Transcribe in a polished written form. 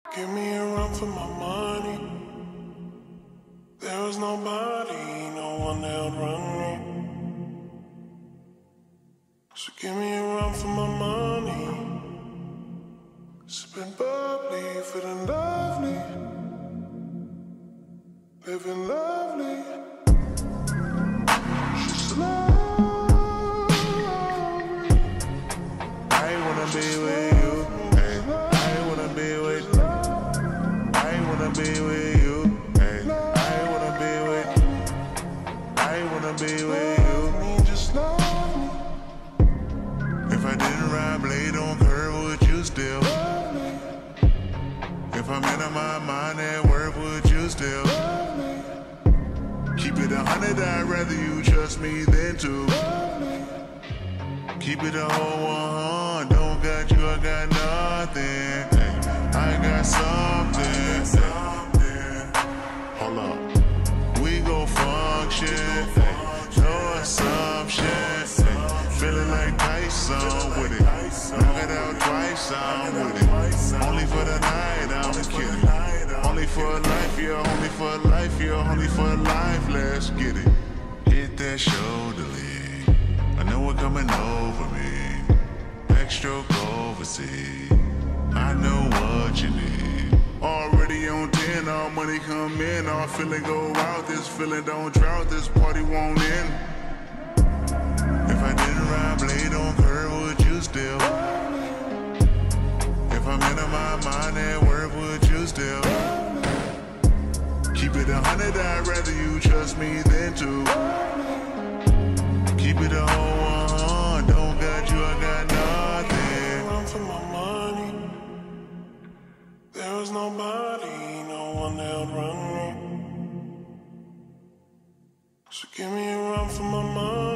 Give me a run for my money. There was nobody, no one that would run me. So give me a run for my money. Sipping bubbly, feeling lovely, living lovely. She's lovely. I wanna be with you. I wanna be with you. I wanna be with you. I wanna be with you. I wanna be with you. Just love me. If I didn't ride blade on curve, would you still? If I'm in my mind at work, would you still? Keep it 100, I'd rather you trust me than two. Keep it a whole 100, don't got you, I got nothing. I got something. Hold up, we gon' function, no assumption. Feeling like Tyson with it, knock it out twice, I'm with it. Only for the night, I'm kidding. Only for life, yeah, only for life, yeah, only for life, let's get it. Hit that shoulder lead, I know it coming over me. Backstroke overseas, I know what you need. Already on 10, all money come in, all feeling go out. This feeling don't drought, this party won't end. If I didn't ride blade on curve, would you still? If I'm in my mind at work, would you still? Keep it 100, I'd rather you trust me than two. Keep it a whole 100, don't got you, I got nothing. Run for my money. There was nobody, no one that would run me. So give me a run for my money.